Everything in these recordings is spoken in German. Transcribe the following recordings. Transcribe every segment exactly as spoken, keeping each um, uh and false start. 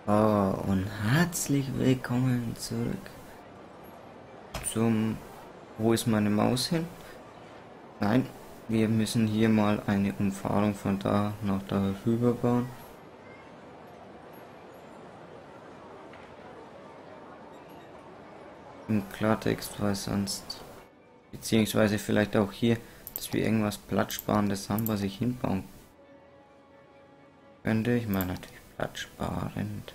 Oh, und herzlich willkommen zurück zum... Wo ist meine Maus hin? Nein, wir müssen hier mal eine Umfahrung von da nach da rüber bauen. Im Klartext, weil sonst... Beziehungsweise vielleicht auch hier, dass wir irgendwas platzsparendes haben, was ich hinbauen könnte. Ich meine natürlich platzsparend.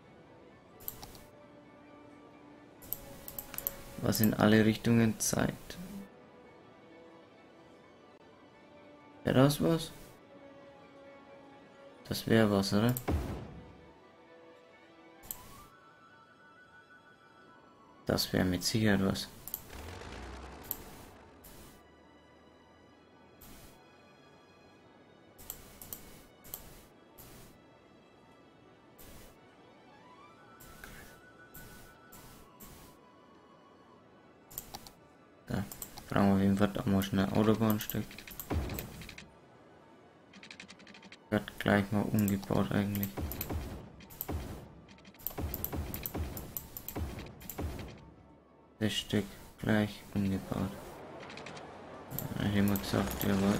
Was in alle Richtungen zeigt. Wäre das was? Das wäre was, oder? Das wäre mit Sicherheit was. Da brauchen wir auf jeden Fall auch mal schnell Autobahnstück. Wird gleich mal umgebaut eigentlich. Das Stück gleich umgebaut. Da hätte ich mal gesagt, jawohl.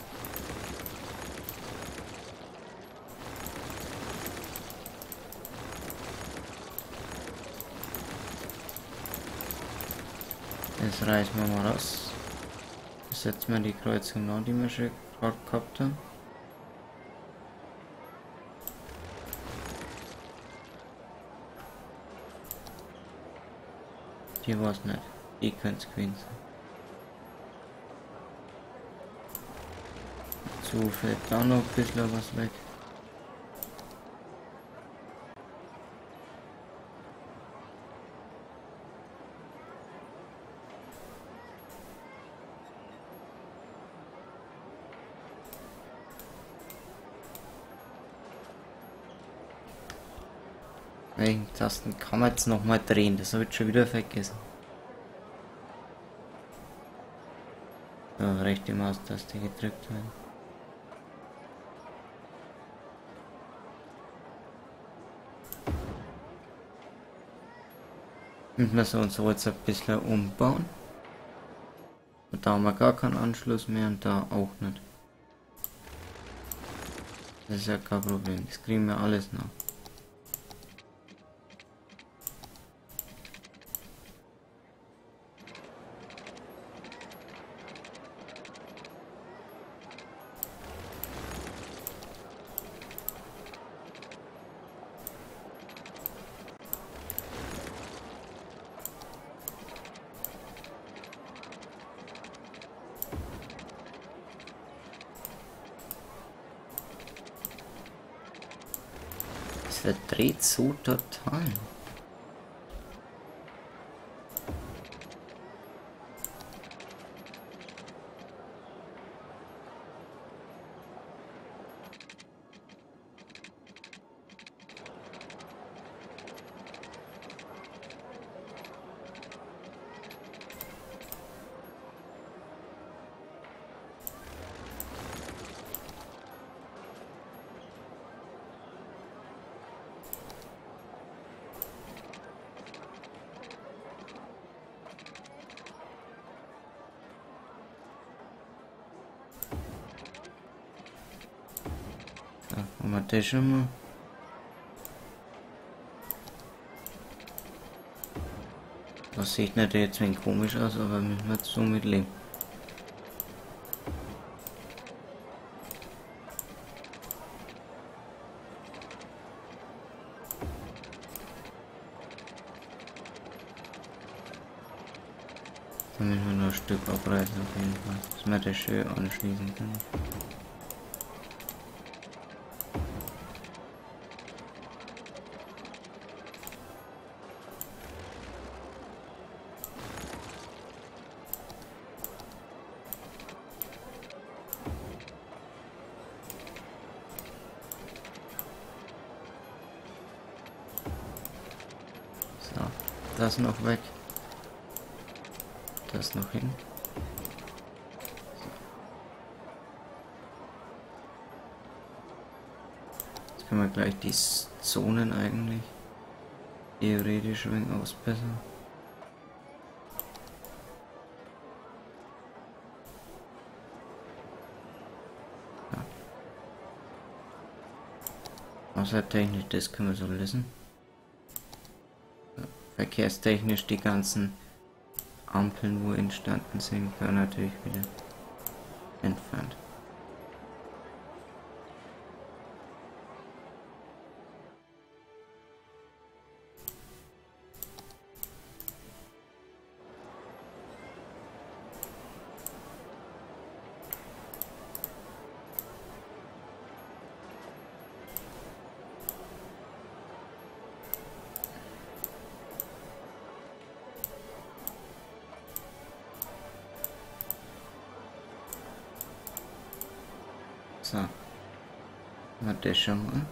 Das reißen wir mal raus. Setzen wir die Kreuzung noch, die wir schon gerade gehabt haben. Die war es nicht. Die könnte es gewesen sein. So fällt da noch ein bisschen was weg. Welchen Tasten kann man jetzt noch mal drehen? Das habe ich schon wieder vergessen. So, rechte Maustaste gedrückt werden. Müssen wir so und so jetzt ein bisschen umbauen. Und da haben wir gar keinen Anschluss mehr und da auch nicht. Das ist ja kein Problem. Das kriegen wir alles noch. Es verdreht so total. Haben wir das schon mal? Das sieht natürlich jetzt ein wenig komisch aus, aber müssen wir jetzt so mit leben. Dann müssen wir noch ein Stück abreißen auf jeden Fall, dass wir das schön anschließen können. So, das noch weg. Das noch hin. Jetzt können wir gleich die Zonen eigentlich. Theoretisch ein wenig ausbessern. Ja. Außertechnisch, das können wir so lösen. Ja. Verkehrstechnisch die ganzen Ampeln, wo entstanden sind, können natürlich wieder entfernt. So, hat der schon mal.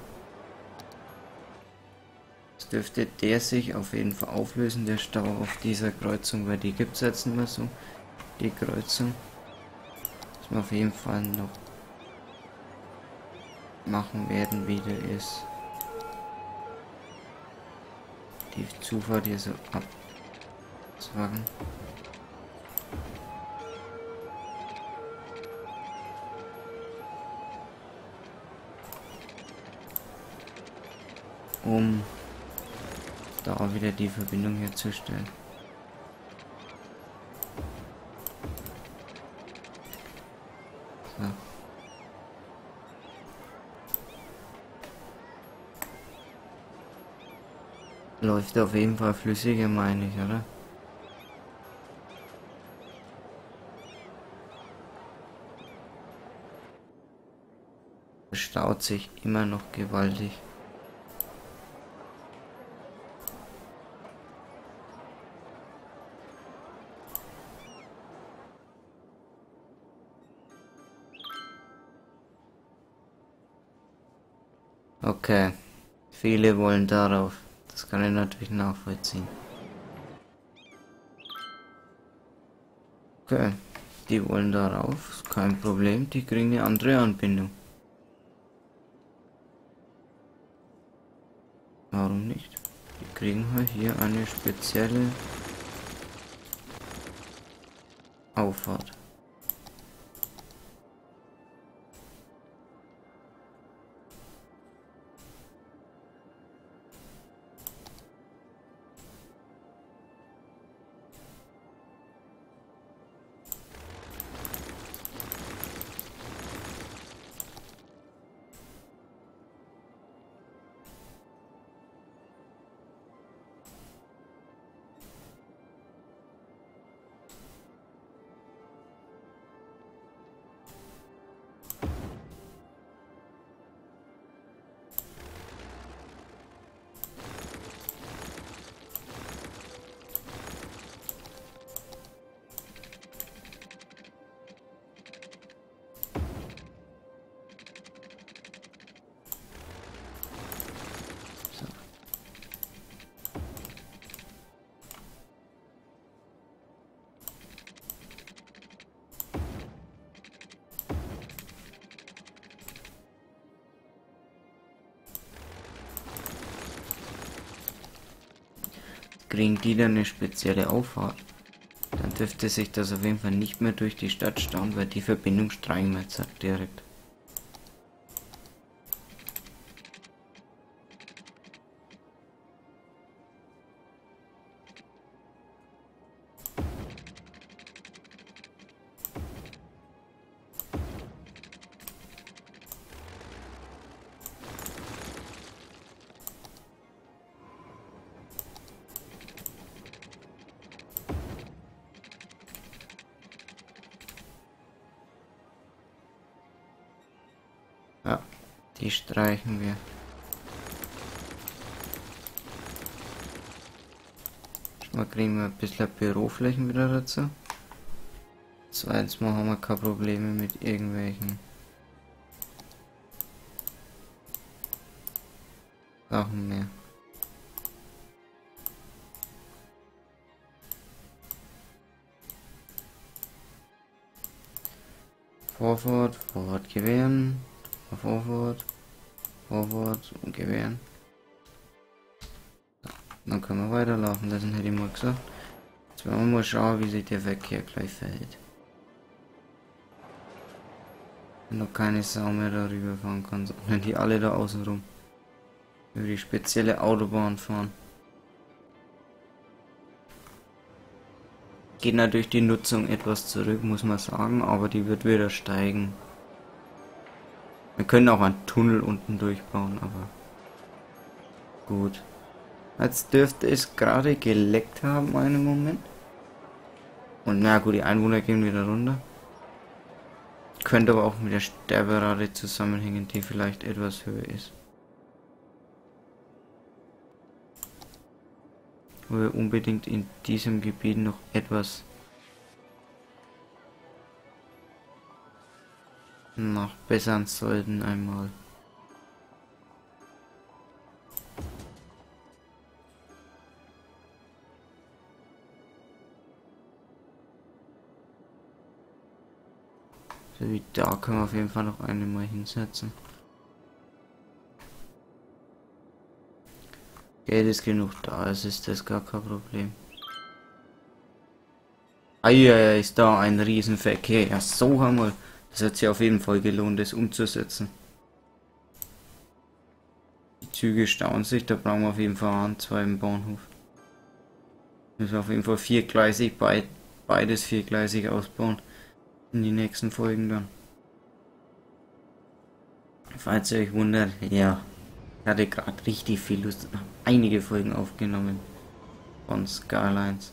Jetzt dürfte der sich auf jeden Fall auflösen, der Stau auf dieser Kreuzung, weil die gibt es jetzt nicht mehr so, die Kreuzung. Was wir auf jeden Fall noch machen werden wieder ist, die Zufahrt hier so abzwacken. Um da wieder die Verbindung herzustellen. So. Läuft auf jeden Fall flüssiger, meine ich, oder? Es staut sich immer noch gewaltig. Okay, viele wollen darauf. Das kann ich natürlich nachvollziehen. Okay, die wollen darauf, ist kein Problem, die kriegen eine andere Anbindung. Warum nicht? Die kriegen halt hier eine spezielle Auffahrt. Kriegen die dann eine spezielle Auffahrt, dann dürfte sich das auf jeden Fall nicht mehr durch die Stadt stauen, weil die Verbindung streichen wir jetzt direkt. Ja, die streichen wir. Mal kriegen wir ein bisschen Büroflächen wieder dazu. Zweitens mal haben wir keine Probleme mit irgendwelchen Sachen mehr. Vorfahrt, Vorfahrt gewähren, Vorfahrt, Vorfahrt und gewähren. Dann können wir weiterlaufen lassen, hätte ich mal gesagt. Jetzt werden wir mal schauen, wie sich der Verkehr gleich verhält. Wenn noch keine Sau mehr darüber fahren kann, sondern die alle da außen rum über die spezielle Autobahn fahren. Geht natürlich die Nutzung etwas zurück, muss man sagen, aber die wird wieder steigen. Wir können auch einen Tunnel unten durchbauen, aber gut. Jetzt dürfte es gerade geleckt haben, einen Moment. Und na gut, die Einwohner gehen wieder runter. Könnte aber auch mit der Sterberate zusammenhängen, die vielleicht etwas höher ist. Wo wir unbedingt in diesem Gebiet noch etwas nachbessern sollten einmal. So wie da können wir auf jeden Fall noch eine mal hinsetzen. Geld ist genug da, es ist das gar kein Problem. Ah ja, ist da ein Riesenverkehr. Ja, so haben wir. Das hat sich auf jeden Fall gelohnt, das umzusetzen. Die Züge stauen sich, da brauchen wir auf jeden Fall an, zwei im Bahnhof. Müssen wir auf jeden Fall viergleisig, beid, beides viergleisig ausbauen. In die nächsten Folgen dann. Falls ihr euch wundert, ja, ich hatte gerade richtig viel Lust, einige Folgen aufgenommen von Skylines.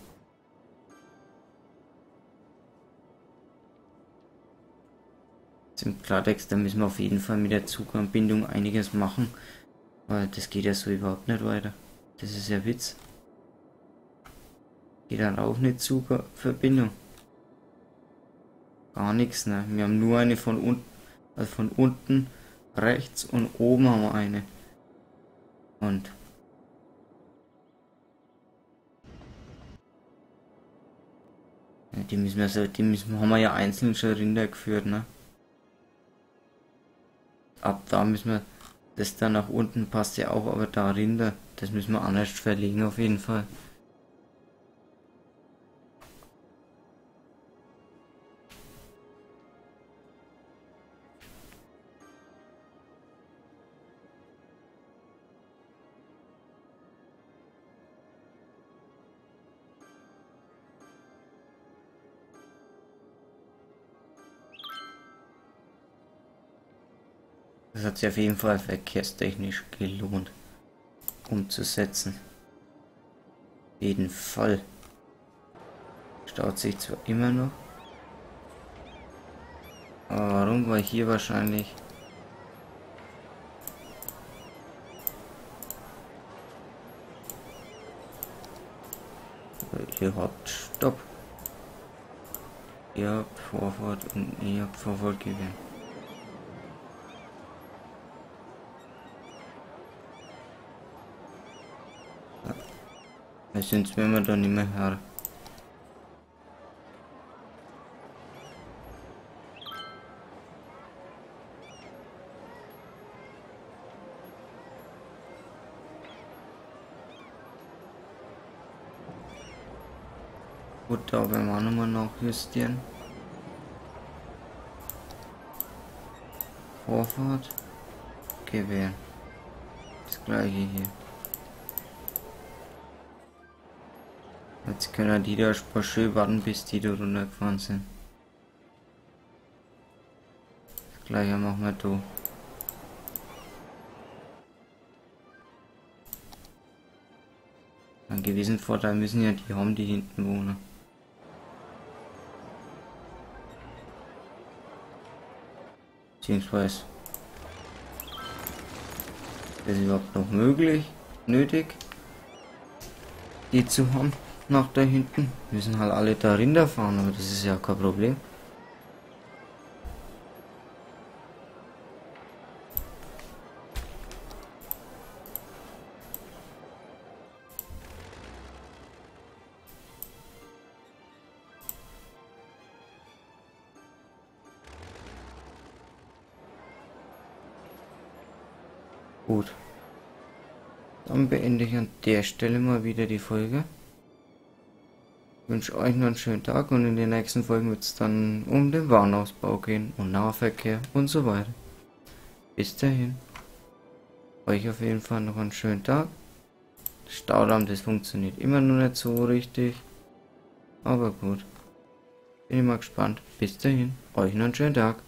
Im Klartext, da müssen wir auf jeden Fall mit der Zuganbindung einiges machen, weil das geht ja so überhaupt nicht weiter. Das ist ja Witz. Geht dann auch eine Zugverbindung. Gar nichts, ne? Wir haben nur eine von unten, also von unten rechts und oben haben wir eine. Und ja, die müssen wir so, die müssen, haben wir ja einzeln schon Rinder geführt, ne? Ab da müssen wir, das da nach unten passt ja auch, aber da Rinder, das müssen wir anders verlegen auf jeden Fall. Das hat sich auf jeden Fall verkehrstechnisch gelohnt, umzusetzen. Auf jeden Fall. Staut sich zwar immer noch. Aber warum? Weil hier wahrscheinlich ihr habt Stopp. Ihr habt Vorfahrt und ihr habt Vorfahrt gewählt. Ja. Sonst werden wir da nicht mehr her. Gut, da werden wir nochmal nachjustieren. Vorfahrt, gewähren. Das gleiche hier. Jetzt können die da schön warten, bis die da runtergefahren sind. Das gleiche machen wir da. Einen gewissen Vorteil müssen ja die haben, die hinten wohnen. Beziehungsweise ist es überhaupt noch möglich, nötig, die zu haben nach da hinten. Müssen halt alle da Rinder fahren, aber das ist ja kein Problem. Gut. Dann beende ich an der Stelle mal wieder die Folge. Ich wünsche euch noch einen schönen Tag und in den nächsten Folgen wird es dann um den Warenausbau gehen und Nahverkehr und so weiter. Bis dahin. Euch auf jeden Fall noch einen schönen Tag. Das Staudamm, das funktioniert immer noch nicht so richtig. Aber gut. Bin ich mal gespannt. Bis dahin. Euch noch einen schönen Tag.